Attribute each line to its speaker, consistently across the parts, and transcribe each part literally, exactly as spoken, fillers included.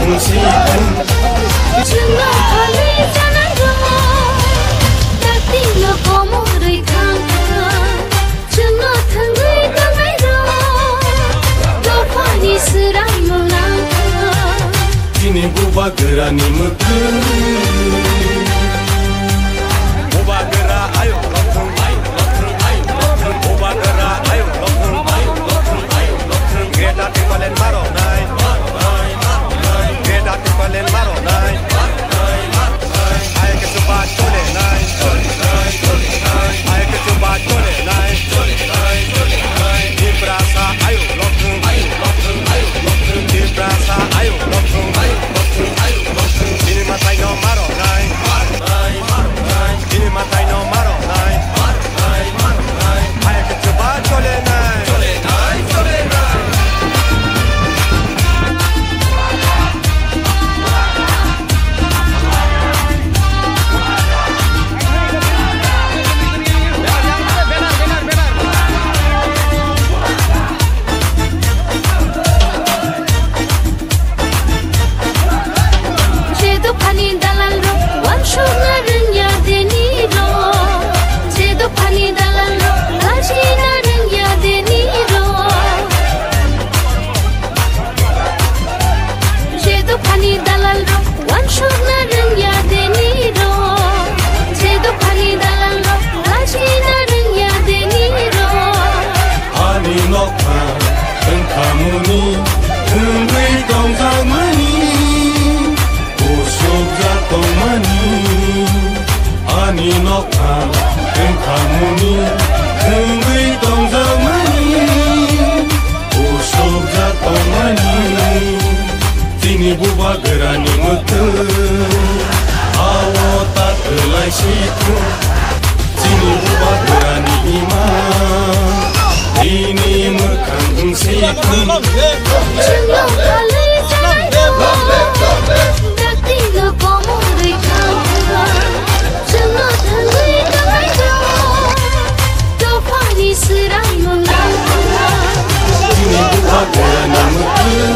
Speaker 1: Kini buba gerani mekeng buba gera ayo lokeng ayo lokeng ayo lokeng buba gera ayo lokeng ayo lokeng ayo lokeng geda tipalen maro nai geda tipalen maro nai ayo ke coba chole nai ayo ke coba chole nai di brasa ayo lokeng ayo lokeng ayo lokeng di brasa ayo lokeng ayo Ini matai no maro nai, ini matai no maro nai, ayo kita coba chole nai, chole nai, chole nai. Tini buba gerani mekeng awo tak kelai situ Tini buba gerani iman ini mekang situ
Speaker 2: Cengau kali jaya Dakti lekomu rikau Cengau tangui damai dong Dopani serai mengang
Speaker 1: Tini buba gerani mekeng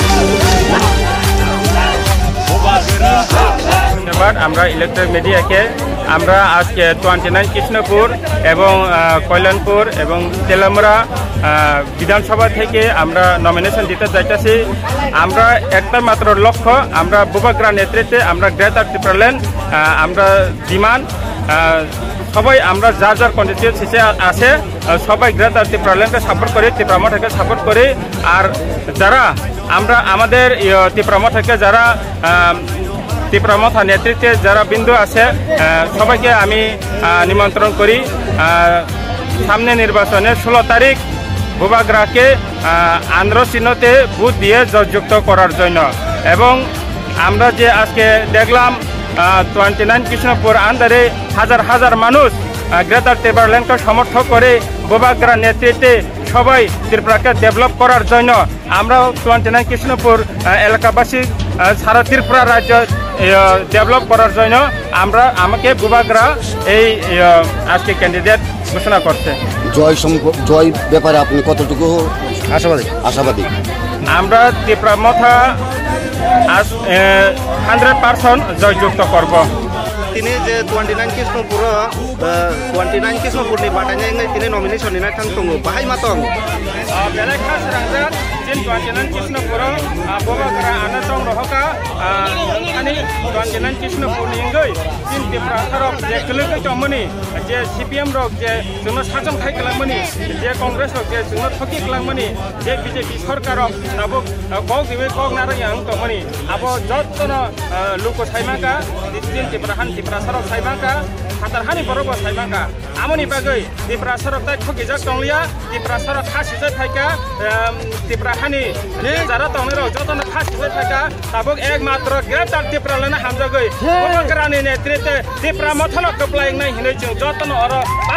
Speaker 3: ধন্যবাদ আমরা electric মিডিয়াকে আমরা আজকে twenty nine Krishnapur এবং কল্যাণপুর এবং তেলামরা বিধানসভা থেকে আমরা নমিনেশন দিতে যাইতেছি আমরা একটা মাত্র লক্ষ্য আমরা বুবাগ্রা নেতৃত্বে আমরা গ্রেটার ত্রিপুরাল্যান্ড আমরা ডিমান্ড সবাই আমরা যার যার কনস্টিটিউয়েন্সি আছে সবাই গ্রেটার ত্রিপুরাল্যান্ডকে সাপোর্ট করি ত্রিপুরা মঠকে সাপোর্ট করি আর যারা আমরা আমাদের ত্রিপুরা মঠকে যারা ত্রিপুরা মঠা নেতৃত্বে যারা বিন্দু আছে সবাইকে আমি নিমন্ত্রণ করি সামনে নির্বাচনে ষোলো তারিখ বুবাগ্রাকে আন্ধ্র চিহ্নতে ভোট দিয়ে জয়যুক্ত করার জন্য এবং আমরা যে আজকে দেখলাম টোয়েন্টি নাইন কৃষ্ণপুর আন্ডারে হাজার হাজার মানুষ গ্রেটার ত্রিপুরাল্যান্ডকে সমর্থন করে বুবাগ্রা নেতৃত্বে সবাই ত্রিপুরাকে ডেভেলপ করার জন্য আমরা টোয়েন্টি নাইন কৃষ্ণপুর এলাকাবাসী সারা ত্রিপুরা রাজ্য ডেভেলপ করার জন্য আমরা আমাকে বুবাগ্রা এই আজকে ক্যান্ডিডেট ঘোষণা করছে
Speaker 4: জয় জয় ব্যাপারে আপনি কতটুকু আশাবাদী আশাবাদী
Speaker 3: আমরা ত্রিপুরা মঠা হান্ড্রেড পার্সেন্ট জয়যুক্ত করব
Speaker 5: তিনি যে twenty nine Krishnapur twenty nine কৃষ্ণপুরনি বাটাইनाय তিনি নমিনেশন নিनाय थां दङ बाहाय मा दं
Speaker 3: बेलेखा सरंजात जिन টোয়েন্টি नाइन কৃষ্ণপুর बुबाग्रा आना दं रहका आनी টোয়েন্টি नाइन কৃষ্ণপুরनि इंगै जिन ত্রিপুরা सरक जे गलैगै दंमोनि जे सीपीएम रक जे जोंनो साजम खाय खालामोनि जे कांग्रेस रक जे जोंनो थकि खालामोनि जे बीजेपी सरकार नाबो गग दिबे गग नारायां दंमोनि आबो जत्तनो लुको साइमाका जिन त्रिपुरा हान त्रिपुरा सरक साइमाका हातार हानि बरबो साइमाका आमोनि बागै त्रिपुरा सरक ताय थकिजाक दंलिया त्रिपुरा सरक खासिजाय फायका त्रिपुरा हानि जारा दंनै र जत्तनो खासिजाय फायका ताबो एकमात्र ग्रेटार त्रिपुराल्यान्ड हामजागै बुबाग्रानि नेतृत्वे त्रिपुरा मथनो कप्लायनाय हिनै जों जत्तनो अर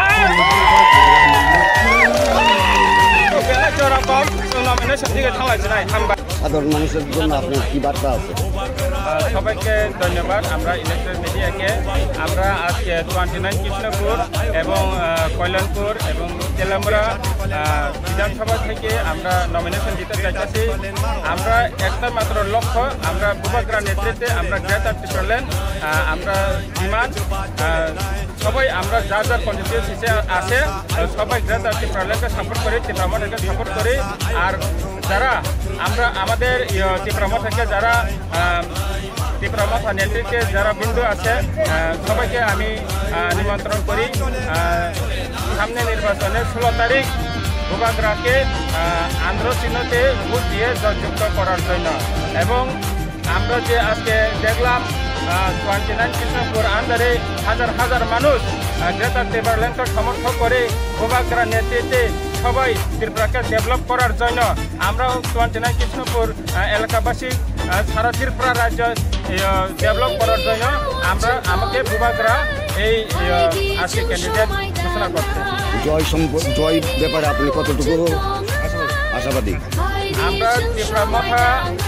Speaker 3: बेला जरा कम जों नमिनेशन दिगे थांलायनाय हामबा
Speaker 4: সাধারণ মানুষের জন্য আপনার কি বার্তা আছে
Speaker 3: সবাইকে ধন্যবাদ। আমরা ইলেকট্রিক মিডিয়াকে আমরা আজকে টোয়েন্টি নাইন কৃষ্ণপুর এবং কল্যাণপুর এবং তেলামরা বিধানসভা থেকে আমরা নমিনেশন দিতে চাইতেছি। আমরা একটা মাত্র লক্ষ্য, আমরা বুবাগ্রা নেতৃত্বে আমরা গ্রেটার ত্রিপুরাল্যান্ড আমরা বিমান সবাই আমরা যা যা কনস্টিটিউয়েন্সিতে আছে সবাই গ্রেটার ত্রিপুরাল্যান্ডকে সাপোর্ট করি, ত্রিপুরামঠকে সাপোর্ট করি। আর যারা আমরা আমাদের ত্রিপুরামঠ থেকে যারা ত্রিপুরামঠ নেতৃত্বে যারা বিন্দু আছে সবাইকে আমি নিমন্ত্রণ করি সামনে নির্বাচনে ষোলো তারিখ বুবাগ্রাকে আন্ধ্র চিহ্নতে ভোট দিয়ে জয়যুক্ত করার জন্য। এবং আমরা যে আজকে দেখলাম টোয়েন্টি নাইন কৃষ্ণপুর আন্ডারে হাজার হাজার মানুষ গ্রেটার ত্রিপুরাল্যান্ডকে সমর্থন করে বুবাগ্রা নেতৃত্বে সবাই ত্রিপুরাকে ডেভেলপ করার জন্য আমরা টোয়েন্টি নাইন কৃষ্ণপুর এলাকাবাসী সারা ত্রিপুরা রাজ্য ডেভেলপ করার জন্য আমরা আমাকে বুবাগ্রা এই আজকে ক্যান্ডিডেট ঘোষণা করছে।
Speaker 4: জয় জয় ব্যাপারে আপনি কতটুকু আশাবাদী?
Speaker 3: আমরা ত্রিপুরা মঠা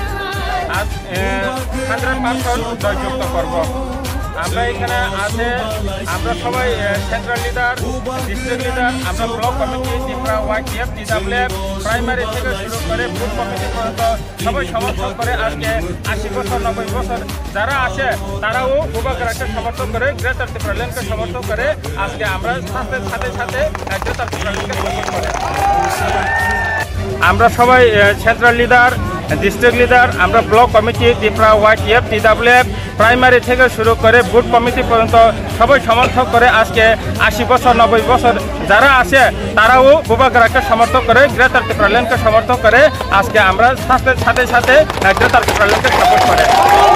Speaker 3: হান্ড্রেড পার্সেন্ট জয়যুক্ত করব। আমরা এখানে আছে আমরা সবাই সেন্ট্রাল লিডার, ডিস্ট্রিক্ট লিডার, আমরা block committee, Tripura YTF, TWF, primary থেকে শুরু করে বুথ কমিটি পর্যন্ত সবাই সমর্থন করে আজকে আশি বছর নব্বই বছর যারা আছে তারাও বুবাগ্রাকে সমর্থন করে, গ্রেটার ত্রিপুরাল্যান্ডকে সমর্থন করে আজকে আমরা সাথে সাথে সাথে গ্রেটার ত্রিপুরাল্যান্ডকে সমর্থন করে। আমরা সবাই সেন্ট্রাল লিডার, ডিস্ট্রিক্ট লিডার, আমরা block committee, Tripura YTF, TWF, primary থেকে শুরু করে বুথ কমিটি পর্যন্ত সবাই সমর্থন করে আজকে আশি বছর নব্বই বছর যারা আছে তারাও বুবাগ্রাকে সমর্থন করে, গ্রেটার ত্রিপুরাল্যান্ডকে সমর্থন করে আজকে আমরা সাথে সাথে সাথে গ্রেটার ত্রিপুরাল্যান্ডকে সাপোর্ট করে।